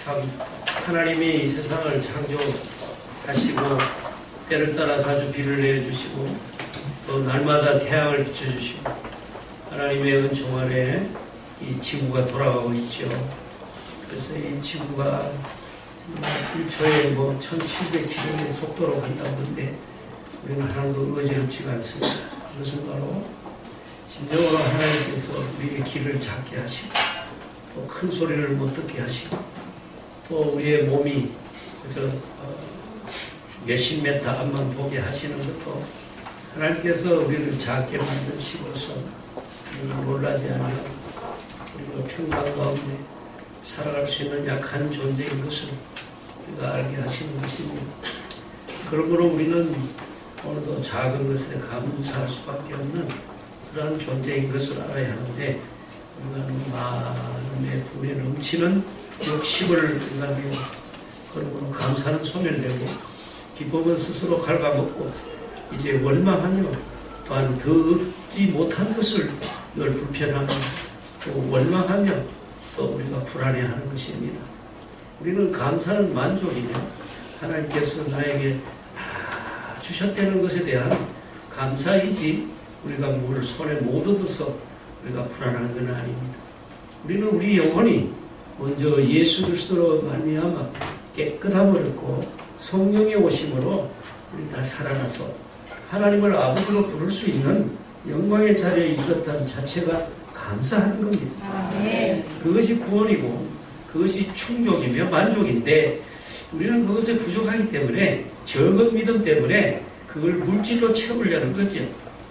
참 하나님이 이 세상을 창조하시고 때를 따라 자주 비를 내려주시고 또 날마다 태양을 비춰주시고 하나님의 은총 아래 이 지구가 돌아가고 있죠. 그래서 이 지구가 정말 1초에 1700km의 속도로 간다는데 우리는 하나도 어지럽지가 않습니다. 그것은 바로 진정으로 하나님께서 우리의 귀를 작게 하시고 또 큰 소리를 못 듣게 하시고 또 우리의 몸이 그저 몇십 메터 앞만 보게 하시는 것도 하나님께서 우리를 작게 만드시고서 우리가 놀라지 않으면 우리가 평강 가운데 살아갈 수 있는 약한 존재인 것을 우리가 알게 하시는 것입니다. 그러므로 우리는 오늘도 작은 것에 감사할 수밖에 없는 그러한 존재인 것을 알아야 하는데 우리가 마음의 분에 넘치는 욕심을 인간에 그러므로 감사는 손을 내고 기쁨은 스스로 갉아먹고 이제 원망하며 또한 더 얻지 못한 것을 늘 불편하며 또 원망하며 또 우리가 불안해하는 것입니다. 우리는 감사는 만족이며 하나님께서 나에게 다 주셨다는 것에 대한 감사이지 우리가 뭘 손에 못 얻어서 우리가 불안한 건 아닙니다. 우리는 우리 영혼이 먼저 예수 그리스도로 말미암아 깨끗함을 얻고 성령의 오심으로 우리 다 살아나서 하나님을 아버지로 부를 수 있는 영광의 자리에 이르렀다는 자체가 감사하는 겁니다. 그것이 구원이고 그것이 충족이며 만족인데 우리는 그것에 부족하기 때문에 적은 믿음 때문에 그걸 물질로 채우려는 거죠.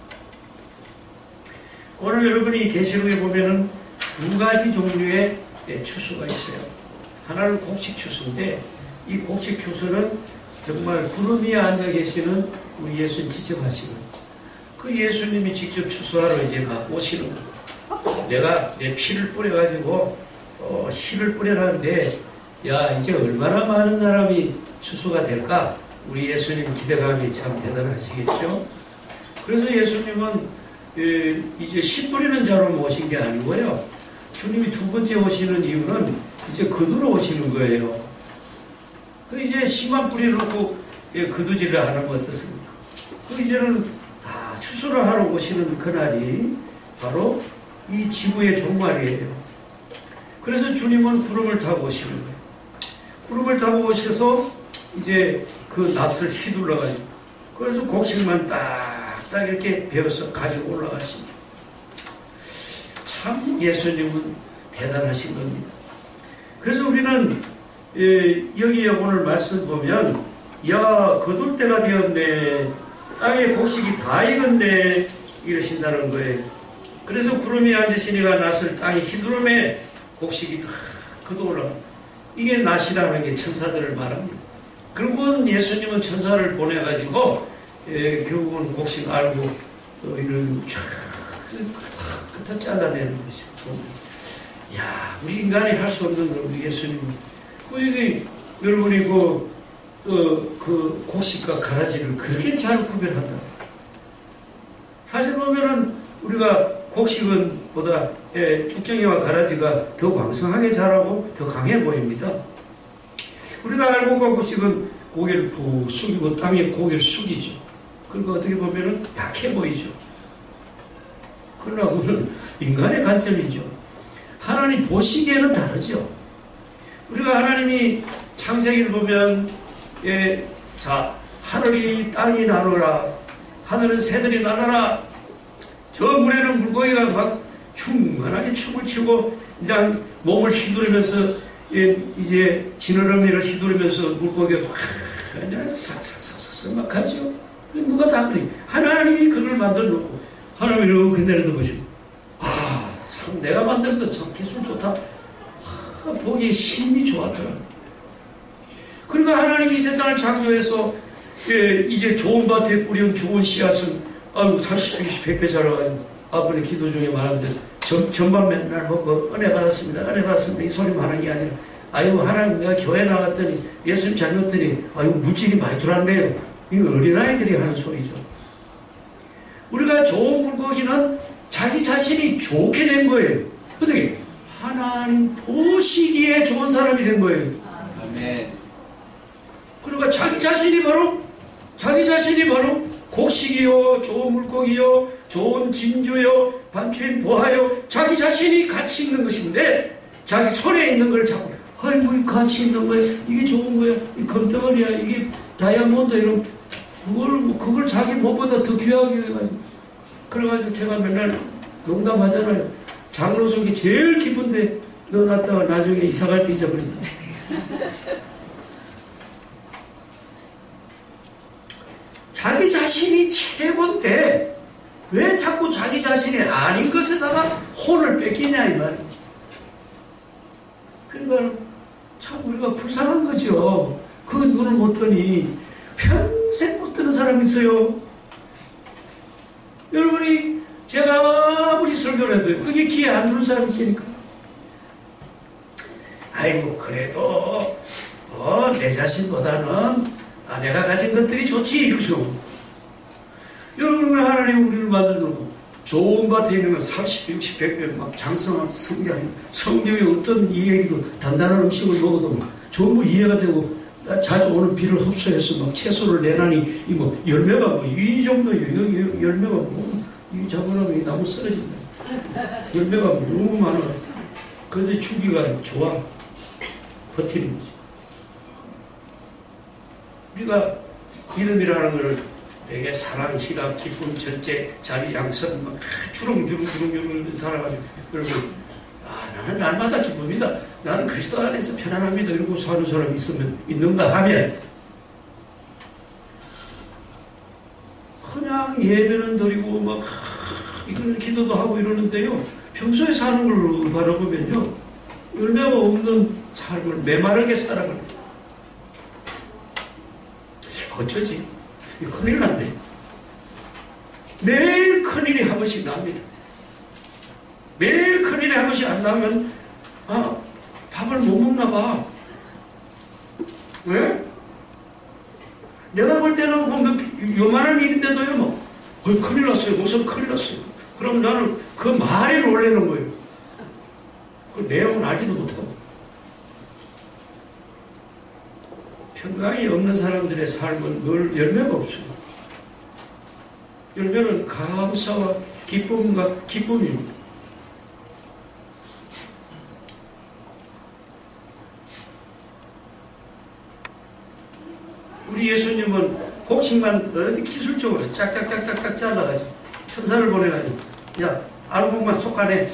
오늘 여러분이 계시록에 보면은 두 가지 종류의 추수가 있어요. 하나는 곡식 추수인데 이 곡식 추수는 정말 구름 위에 앉아 계시는 우리 예수님 직접 하시는 그 예수님이 직접 추수하러 이제 막 오시는 거예요. 내가 내 피를 뿌려가지고 씨를 뿌려놨는데 야 이제 얼마나 많은 사람이 추수가 될까? 우리 예수님 기대감이 참 대단하시겠죠? 그래서 예수님은 이제 씨 뿌리는 자로 오신 게 아니고요. 주님이 두 번째 오시는 이유는 이제 거두러 오시는 거예요. 그 이제 씨만 뿌려놓고 거두지를 하는 거 어떻습니까? 그 이제는 다 추수를 하러 오시는 그날이 바로 이 지구의 종말이에요. 그래서 주님은 구름을 타고 오시는 거예요. 구름을 타고 오셔서 이제 그 낫을 휘둘러가지고 그래서 곡식만 딱 이렇게 베어서 가지고 올라가십니다. 참 예수님은 대단하신 겁니다. 그래서 우리는 여기에 오늘 말씀 보면 야 거둘 때가 되었네 땅에 곡식이 다 익었네 이러신다는 거예요. 그래서 구름이 앉으시니까 낫을 땅에 휘두르매 곡식이 다 거둬 올라가. 이게 낫이라는 게 천사들을 말합니다. 결국은 예수님은 천사를 보내가지고 결국은 곡식 알고 이런 쫙 잘라내는 것이고 야 우리 인간이 할 수 없는 걸 우리 예수님 이게 여러분이 그 곡식과 가라지를 그렇게 잘 구별한다. 사실 보면은 우리가 곡식은 보다 쭉정이와 가라지가 더 왕성하게 자라고 더 강해 보입니다. 우리가 알고 간 곡식은 고개를 푹 숙이고 땅에 고개를 숙이죠. 그리고 어떻게 보면은 약해 보이죠. 그러나 그건 인간의 관점이죠. 하나님 보시기에는 다르죠. 우리가 하나님이 창세기를 보면 자 하늘이 땅이 나누라 하늘은 새들이 나누라 저 물에는 물고기가 막 충만하게 춤을 추고 이제 몸을 휘두르면서 이제 지느러미를 휘두르면서 물고기가 막 그냥 싹싹싹싹 막 가죠. 누가 다 그래. 하나님이 그걸 만들어 놓고 하나님이 이렇게 내려다 보시고 참 내가 만들어도 참 기술 좋다. 보기에 힘이 좋았더라. 그러니까 하나님이 이 세상을 창조해서 이제 좋은 밭에 뿌린 좋은 씨앗은 30배, 100배 자라가지고 아버님 기도 중에 말하는데 전반 맨날 먹고 은혜 받았습니다. 은혜 받았습니다. 이 소리만 하는 게 아니라 하나님 내가 교회 나갔더니 예수님 잘 믿더니 물질이 많이 들어왔네요. 이거 어린아이들이 하는 소리죠. 우리가 좋은 물고기는 자기 자신이 좋게 된 거예요. 어떻게? 하나님 보시기에 좋은 사람이 된 거예요. 아멘. 그러니까 자기 자신이 바로 곡식이요, 좋은 물고기요, 좋은 진주요, 반추인 보화요, 자기 자신이 가치 있는 것인데 자기 손에 있는 걸 자꾸 아이고 이 가치 있는 거야, 이게 좋은 거야, 이 금덩어리야, 이게 다이아몬드 이런 그걸 자기 몸보다 더 귀하게 해가지고 그래가지고 제가 맨날 농담하잖아요. 장로 속이 제일 기쁜데 넣어놨다가 나중에 이사갈 때 잊어버린다. 자기 자신이 최고인데 왜 자꾸 자기 자신이 아닌 것에다가 혼을 뺏기냐 이 말이에요. 그러니까 참 우리가 불쌍한 거죠. 그 눈을 못 뜨니 평생 못 뜨는 사람이 있어요. 여러분이 제가 아무리 설교를 해도 그게 귀에 안 주는 사람이 있으니까 아이고 그래도 내 자신보다는 내가 가진 것들이 좋지 이러죠. 여러분 하나님 우리를 만들고 좋은 밭에 있는 건 30, 60, 100배 막 장성한 성장이 성경에 어떤 이 얘기도 단단한 음식을 먹어도 전부 이해가 되고 자주 오는 비를 흡수해서 막 채소를 내나니 뭐 열매가 뭐 이 정도예요. 열매가 뭐 이 잡아놓으면 이 나무 쓰러진다. 열매가 너무 많아. 그런데 주기가 좋아. 버티는 거지. 우리가 믿음이라는 것을 되게 사랑, 희락, 기쁨, 절제, 자비, 양선 막 주렁주렁 살아가지고 여러분 나는 날마다 기쁨이다. 나는 그리스도 안에서 편안합니다. 이러고 사는 사람이 있는가 하면 그냥 예배는 드리고 막 이걸 기도도 하고 이러는데요. 평소에 사는 걸 바라보면요. 열매가 없는 삶을 메마르게 살아가는 어쩌지? 큰일 났네. 매일 큰일이 한 번씩 납니다. 매일 큰일이 한 번씩 안 나면 밥을 못 먹나 봐. 왜? 내가 볼 때는 보면 요만한 일인데도요 뭐 큰일 났어요. 무슨 큰일 났어요. 그럼 나는 그 말에 놀라는 거예요. 그 내용은 알지도 못하고. 평강이 없는 사람들의 삶은 늘 열매가 없어요. 열매는 감사와 기쁨과 기쁨입니다. 우리 예수님은 곡식만 어디 기술적으로 짝짝짝짝짝 잘라가지고 천사를 보내가지고 야 알곡만 솎아내.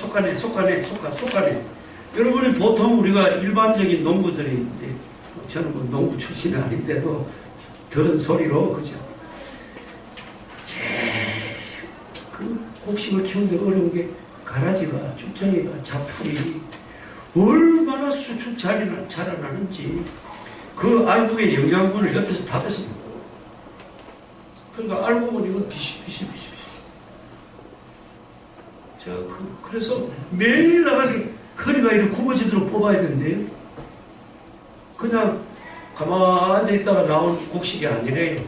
여러분이 보통 우리가 일반적인 농부들이 이제 저는 뭐 농부 출신이 아닌데도 들은 소리로 그죠. 그 곡식을 키우는데 어려운 게 가라지가 쭉정이가 자풀이 얼마나 수축 자라나는지 그 알곡의 영양분을 옆에서 다 뺏어 먹어. 그러니까 알곡은 이거 비시. 그래서 매일 나가서 허리가 이렇게 굽어지도록 뽑아야 되는데요. 그냥 가만히 앉아있다가 나온 곡식이 아니래요.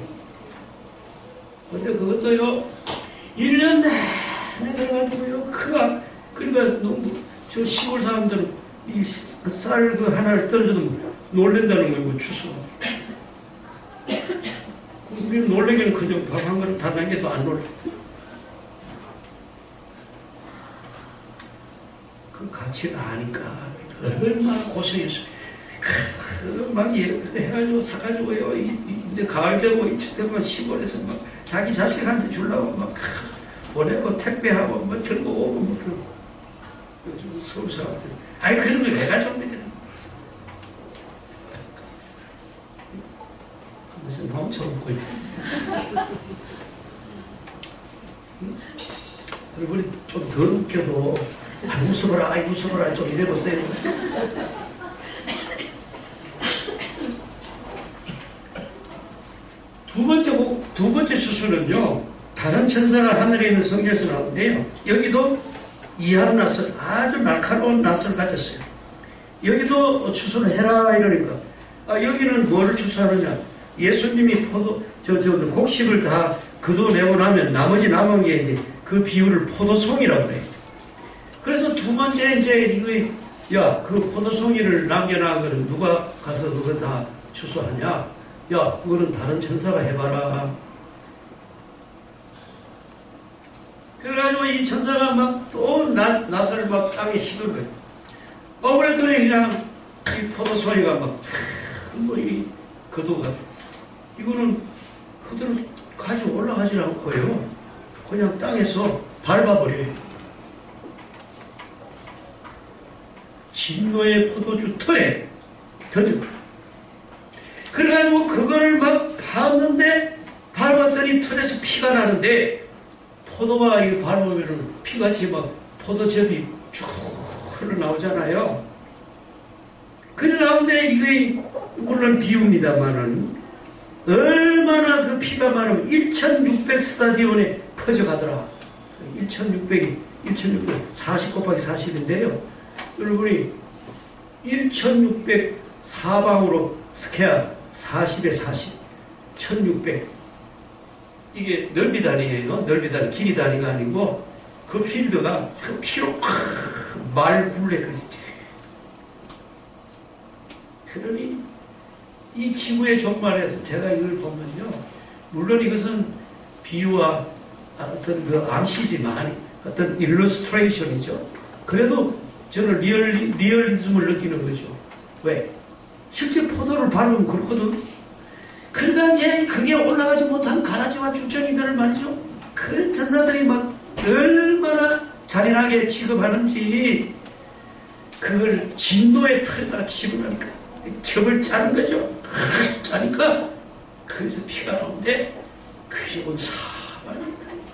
근데 그것도요, 1년 내내 들어가지고요, 그러니까 저 시골 사람들은 이 쌀 그 하나를 떨어져도 놀랜다는 거예요, 추수가. 우리는 놀래기는 그저 밥 한 그릇 다 남겨도 안 놀래. 그 가치를 아니까 얼마나 고생했어요. 막 해가지고 사가지고요. 이제 가을 되고 이쯤 되면 시골에서 막 자기 자식한테 주려고 막 보내고 택배하고 뭐 들고 오고 뭐 그러고. 요즘 서울 사람들 아니 그런 거 왜 가져옵니까? 하면서 넘쳐먹고 있고. 여러분이 좀 덜 웃겨도 웃어보라 좀 이래보세요. 두 번째 수술은요, 다른 천사가 하늘에 있는 성경에서 나오는데요. 여기도 이하로 낯을, 아주 날카로운 낯을 가졌어요. 여기도 추수를 해라 이러니까. 여기는 뭐를 추수하느냐? 예수님이 곡식을 다 거둬내고 나면 나머지 남은 게 이제 그 비유를 포도송이라고 해요. 그래서 두 번째 이제 야, 그 포도송이를 남겨놓은 거는 누가 가서 그거 다 추수하냐? 야, 그거는 다른 천사가 해봐라. 그래가지고 이 천사가 막 또 낫을 막 땅에 휘둘러. 그랬더니 그냥 이 포도송이가 막, 걷어가지고. 이거는 그대로 가지고 올라가지 않고요. 그냥 땅에서 밟아버려요. 진노의 포도주 틀에 던져. 그래가지고 그거를 막 밟는데 밟았더니 틀에서 피가 나는데 포도가 이거 밟으면 피같이 막 포도즙이 쭉 흘러나오잖아요. 그래 나오는데 이게 물론 비유입니다만은 얼마나 그 피가 많으면 1600 스타디온에 퍼져가더라. 1600이 40 곱하기 40인데요. 여러분이 1600 사방으로 스퀘어 40에 40 1600 이게 넓이 단위예요. 넓이 단위, 길이 단위가 아니고 그 필드가 그 피로 말 굴레까지. 그러니 이 지구의 종말에서 제가 이걸 보면요, 물론 이것은 비유와 어떤 그 암시지만 어떤 일러스트레이션이죠. 그래도 저는 리얼리즘을 느끼는 거죠. 왜? 실제 포도를 밟으면 그렇거든. 그러니까 이제 그게 올라가지 못한 가라지와 쭉정이들을 말이죠. 그 전사들이 막 얼마나 잔인하게 취급하는지 그걸 진노의 털에다가 집어넣으니까 겹을 짜는 거죠. 짜니까 거기서 피가 나오는데 그게 온 사방이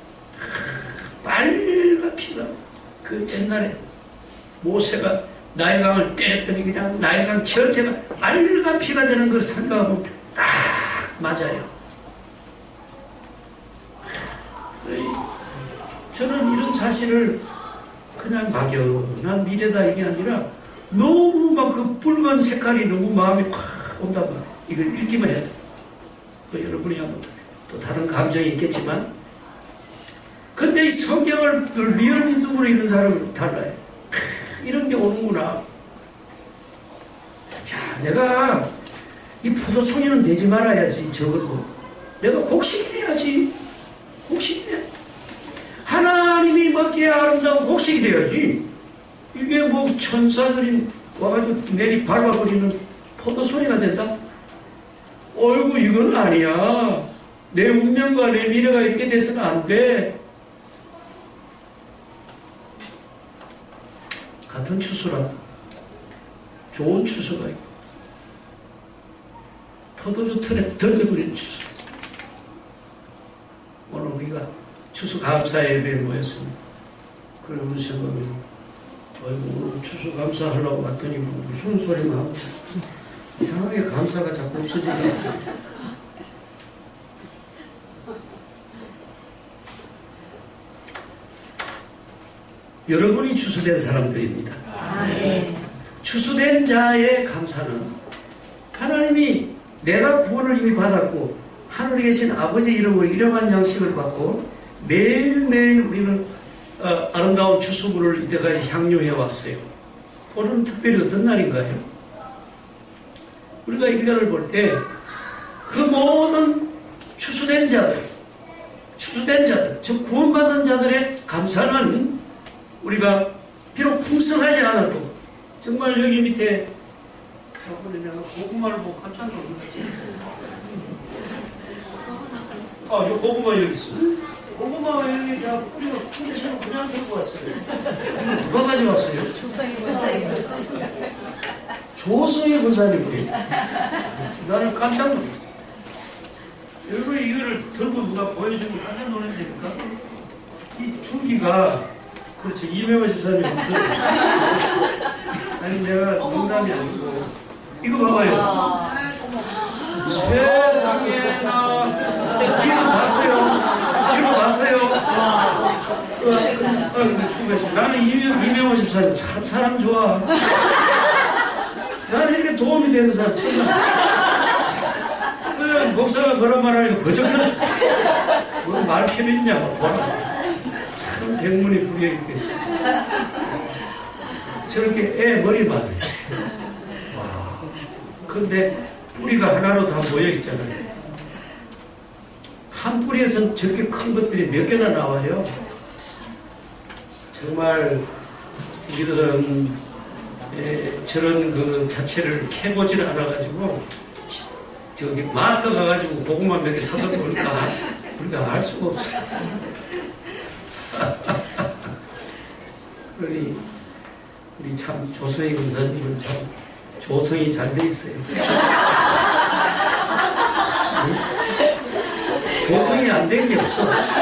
빨간 피가 그 옛날에 모세가 나일강을 때렸더니 그냥 나일강 전체가 빨간 피가 되는 걸 생각하면 딱 맞아요. 저는 이런 사실을 그냥 막연한 미래다 이게 아니라 너무 막 그 붉은 색깔이 너무 마음이 확 온단 말이에요. 이걸 읽기만 해도. 또 여러분이 또 다른 감정이 있겠지만 근데 이 성경을 리얼리즘으로 읽는 사람은 달라요. 이런 게 오는구나. 야, 내가 이 포도송이는 되지 말아야지. 저걸로 내가 곡식이 돼야지. 곡식이 돼. 하나님이 먹기에 아름다운 곡식이 돼야지. 이게 뭐 천사들이 와가지고 내리 밟아버리는 포도송이가 된다? 어이구 이건 아니야. 내 운명과 내 미래가 이렇게 돼서는 안 돼. 같은 추수라도 좋은 추수가 있고 포도주 틀에 던져버리는 추수가 있어요. 오늘 우리가 추수 감사 예배에 모였습니다. 그러면 생각하면 오늘 추수 감사하려고 왔더니 무슨 소리만 하고 이상하게 감사가 자꾸 없어지는 것 같아요. 여러분이 추수된 사람들입니다. 추수된 자의 감사는 하나님이 내가 구원을 이미 받았고 하늘에 계신 아버지 이름으로 이러한 양식을 받고 매일매일 우리는 아름다운 추수물을 이때까지 향유해 왔어요. 오늘은 특별히 어떤 날인가요? 우리가 1년을 볼 때 그 모든 추수된 자들, 즉 구원받은 자들의 감사는 우리가 비록 풍성하지 않아도 정말 여기 밑에 저번에 내가 고구마를 보고 깜짝 놀랐지. 이 고구마 여기 있어. 고구마가 여기 제가 뿌리가 뿌리처럼 그냥 들고 왔어요. 누가 가져왔어요? 조성희 권사님 뿌리. 나는 깜짝 놀랐어. 여러분 이거를 들고 누가 보여주면 깜짝 놀란다니까. 이 줄기가 그렇죠. 이명호 집사님이 들어있어요. 아니 내가 농담이 아니고 이거 봐봐요. 세상에나 이거 봤어요? 수고했어요. 나는 이명호 집사님 참 사람 좋아. 나는 이렇게 도움이 되는 사람 처음 봤어. 목사가 뭐라 말하니까 버쩍들어. 말 필요 있냐고. 참 백문이 불여있게. 저렇게 애 머리만 해. 와. 근데 뿌리가 하나로 다 모여있잖아요. 한 뿌리에서 저렇게 큰 것들이 몇 개나 나와요. 정말 우리들은 저런 그 자체를 캐보질 않아가지고 저기 마트 가가지고 고구마 몇 개 사다 보니까 우리가 알 수가 없어요. 우리 참 조성희 권사님은 참 조성이 잘 돼 있어요. 조성이 안 된 게 없어.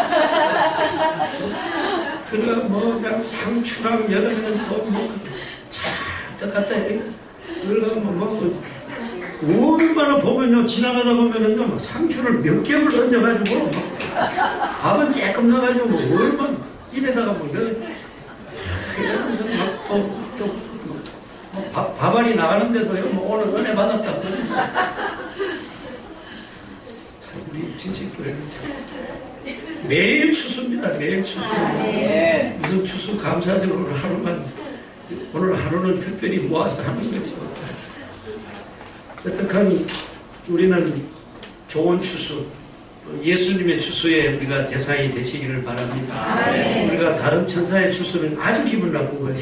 그래 뭐 그냥 상추랑 여러 개는 또뭐참 갖다 그러고 뭐 얼마나 보면요 지나가다 보면은요 상추를 몇 겹을 얹어가지고 밥은 조금 넣어가지고 뭐 얼마나 입에다가 뭐 이러면서 막또좀 밥알이 나가는데도요 뭐 오늘 은혜 받았다 그러면서 우리 진실교회는 참 매일 추수입니다. 매일 추수. 무슨 추수 감사절로 하루만 오늘 하루는 특별히 모아서 하는 거죠. 여튼간 우리는 좋은 추수, 예수님의 추수에 우리가 대상이 되시기를 바랍니다. 우리가 다른 천사의 추수는 아주 기분 나쁜 거예요.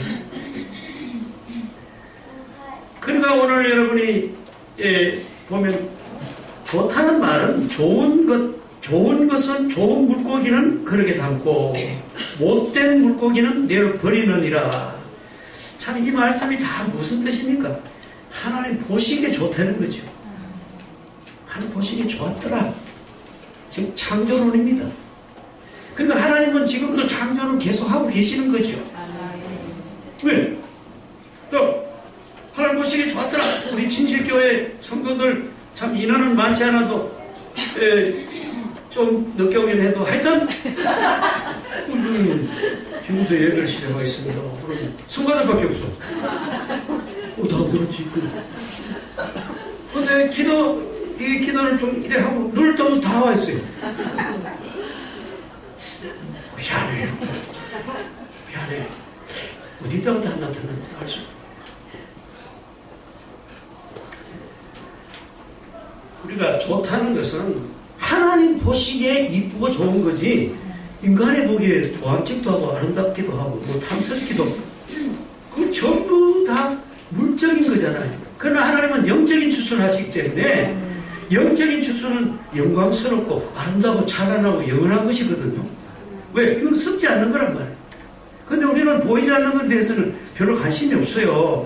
그러니까 오늘 여러분이 보면 좋다는 말은 좋은 것은 좋은 물고기는 그렇게 담고 못된 물고기는 내어 버리느니라. 참 이 말씀이 다 무슨 뜻입니까? 하나님 보시기에 좋다는 거죠. 하나님 보시기에 좋았더라. 지금 창조론입니다. 그러니까 하나님은 지금도 창조를 계속하고 계시는 거죠. 왜? 또 하나님 보시기에 좋았더라. 우리 진실교회 성도들 참 인원은 많지 않아도 좀 늦게 오긴 해도 하여튼 지금부터 예배를 시작하겠습니다. 그럼 성가대밖에 없어. 다 들었지. 근데 이 기도를 좀 이래 하고 눈을 뜨면 다 와 있어요. 미안해. 미안해. 어디다가 다 나타났는지 알 수 없어. 우리가 좋다는 것은 하나님 보시기에 이쁘고 좋은 거지 인간의 보기에 보암직도 하고 아름답기도 하고 뭐 탐스럽기도 하고 그 전부 다 물적인 거잖아요. 그러나 하나님은 영적인 추수를 하시기 때문에 영적인 추수는 영광스럽고 아름다고 찬란하고 영원한 것이거든요. 왜? 이건 썩지 않는 거란 말이에요. 근데 우리는 보이지 않는 것에 대해서는 별로 관심이 없어요.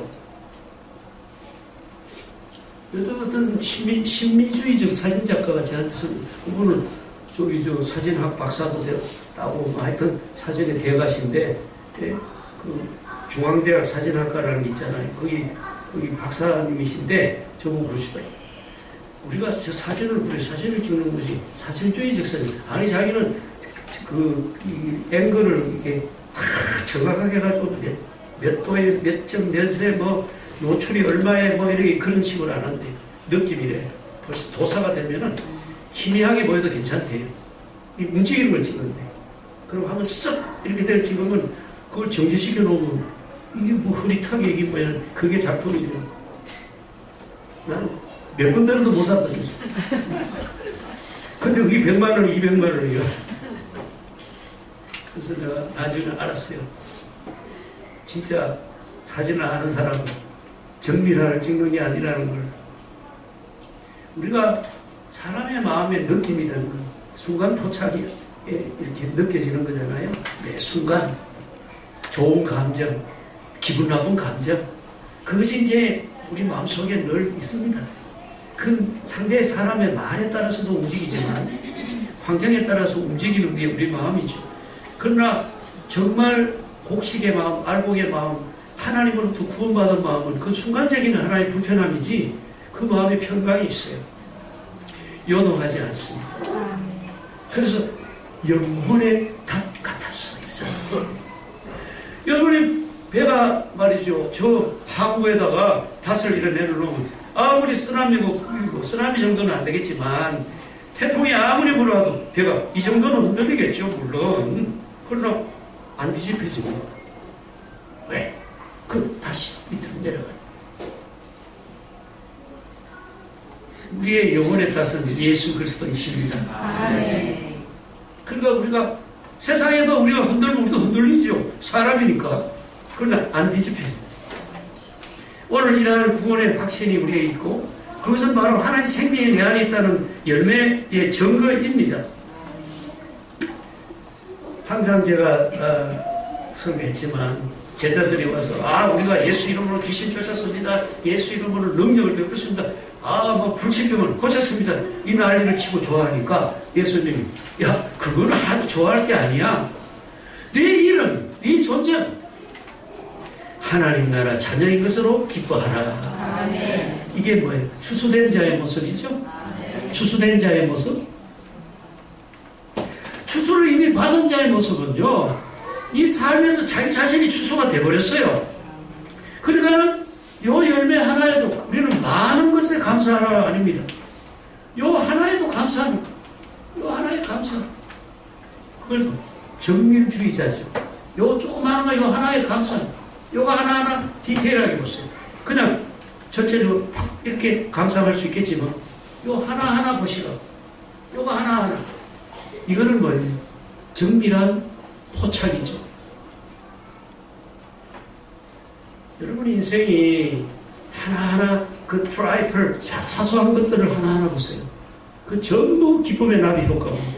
어떤 신미주의적 사진작가가 저한테서 그분은 저기 사진학 박사도 따고 하여튼 사진에 대가신데 그 중앙대학 사진학과라는 게 있잖아요. 거기 박사님이신데 저보고 그러시더라고요. 우리가 저 사진을 그래 사진을 찍는 거지 사실주의적 사진. 아니 자기는 이 앵글을 이렇게 딱 정확하게 해가지고 몇 도에 몇 점 몇에 뭐 노출이 얼마에 뭐 이렇게 그런 식으로 안 한대요. 느낌이래. 벌써 도사가 되면은 희미하게 보여도 괜찮대요. 이 움직이는 걸 찍는데. 그럼 한번 쓱 이렇게 될 찍으면 그걸 정지시켜 놓으면 이게 뭐 흐릿하게 이게 뭐야. 그게 작품이래요. 나는 몇 군데로도 못 알아듣겠어. 근데 그게 100만 원, 200만 원이야. 그래서 내가 나중에 알았어요. 진짜 사진을 하는 사람은 정밀화를 찍는 게 아니라는 걸. 우리가 사람의 마음의 느낌이라는 건 순간 포착이 이렇게 느껴지는 거잖아요. 매 순간 좋은 감정, 기분 나쁜 감정, 그것이 이제 우리 마음속에 늘 있습니다. 그 상대의 사람의 말에 따라서도 움직이지만 환경에 따라서 움직이는 게 우리 마음이죠. 그러나 정말 곡식의 마음, 알곡의 마음, 하나님으로부터 구원받은 마음은 그 순간적인 하나의 불편함이지 그 마음에 평강이 있어요. 요동하지 않습니다. 그래서 영혼의 닷 같았어요. 여러분이 배가 말이죠. 저 항구에다가 닷을 이래 내려놓으면 아무리 쓰나미고 쓰나미 정도는 안 되겠지만 태풍이 아무리 불어와도 배가 이 정도는 흔들리겠죠. 물론. 그러나 안 뒤집혀지고. 왜? 그 닷 우리의 영혼의 탓은 예수 그리스도이십니다. 아멘. 그러니까 우리가 세상에도 우리가 흔들면 우리도 흔들리죠. 사람이니까. 그러나 안 뒤집혀요. 오늘 일하는 구원의 확신이 우리에 있고 그것은 바로 하나님 생명이 내 안에 있다는 열매의 증거입니다. 항상 제가 설교했지만 제자들이 와서 우리가 예수 이름으로 귀신 쫓았습니다. 예수 이름으로 능력을 베풀습니다. 뭐 불치병을 고쳤습니다. 이 난리를 치고 좋아하니까 예수님이 그거는 아주 좋아할 게 아니야. 네 이름, 네 존재 하나님 나라 자녀인 것으로 기뻐하라. 아멘. 이게 뭐예요? 추수된 자의 모습이죠. 아멘. 추수된 자의 모습. 추수를 이미 받은 자의 모습은요, 이 삶에서 자기 자신이 추수가 돼버렸어요. 그러니까 요 열매 하나에도 우리는 많은 것에 감사하라 아닙니다. 요 하나에도 감사합니다. 요 하나에 감사. 그걸 정밀주의자죠. 요 조그마한 거 요 하나에 감사합니다. 요거 하나하나 디테일하게 보세요. 그냥 전체적으로 이렇게 감상할 수 있겠지만 요 하나하나 보시라. 요거 하나하나. 이거는 뭐예요? 정밀한 포착이죠. 여러분 인생이 하나하나 그 트라이플 사소한 것들을 하나하나 보세요. 그 전부 기쁨의 나비 효과입니다.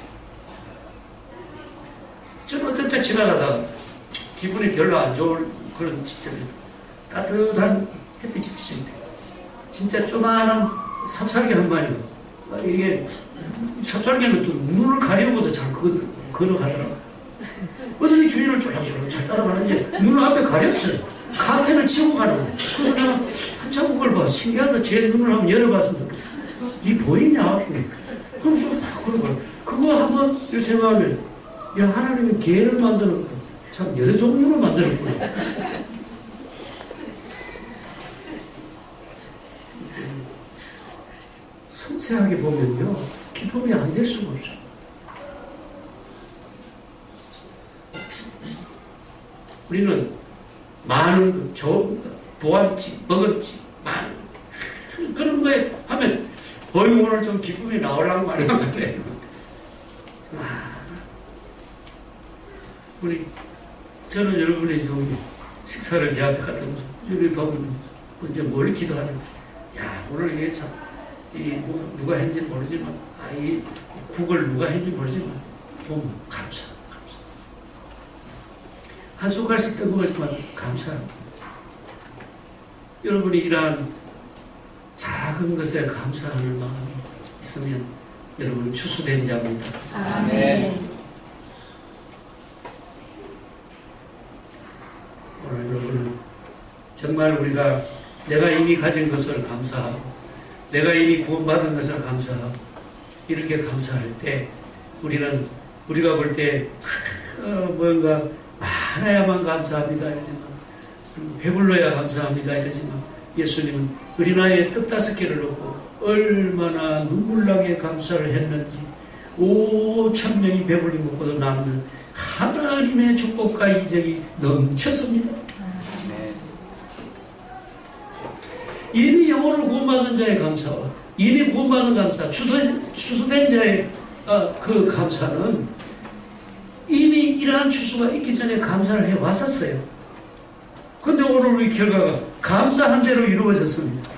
저는 어떤 때 지나가다가 기분이 별로 안 좋을 그런 시점에도 따뜻한 햇빛이 비칠 때 진짜 조그마한 삽살개 한 마리가 이게 삽살개는 또 눈을 가리고도 잘 걸어가더라고요. 어떻게 주위를 쫄락쫄락 잘 따라가는지 눈을 앞에 가렸어요. 카텐을 치고 가는 거예요. 그래서 내가 한참 그걸 봐. 신기하다. 제 눈을 한번 열어봤으면 이 보이냐? 그럼 좀 막 그러고 그거 한번 생각하면 하나님은 개를 만드는 것도 참 여러 종류로 만들었구나. 섬세하게 보면요 기쁨이 안 될 수가 없어요. 우리는 많은 좋은 거, 보았지, 먹었지, 많은 그런 거에 하면 오늘 좀 기쁨이 나오려고 말이야. 저는 여러분이 좀 식사를 제 앞에 갖다 놓고 여기 보면 언제 뭘 기도하는데 오늘 이게 참 누가 했는지 모르지만 이 국을 누가 했는지 모르지만 보면 감사. 한 숟갈씩 떠먹었지만 감사합니다. 여러분이 이러한 작은 것에 감사하는 마음이 있으면 여러분은 추수된 자입니다. 아멘. 오늘 여러분은 정말 우리가 내가 이미 가진 것을 감사하고 내가 이미 구원받은 것을 감사하고 이렇게 감사할 때 우리가 볼 때 뭔가 많아야만 감사합니다 이러지만 배불러야 감사합니다 이러지만 예수님은 어린아이의 떡 5개를 놓고 얼마나 눈물나게 감사를 했는지 5,000명이 배불리 먹고도 남는 하나님의 축복과 이적이 넘쳤습니다. 이미 영혼을 구원받은 자의 감사와 이미 구원받은 감사, 추수된 자의 그 감사는 이미 이러한 추수가 있기 전에 감사를 해왔었어요. 근데 오늘 우리 결과가 감사한 대로 이루어졌습니다.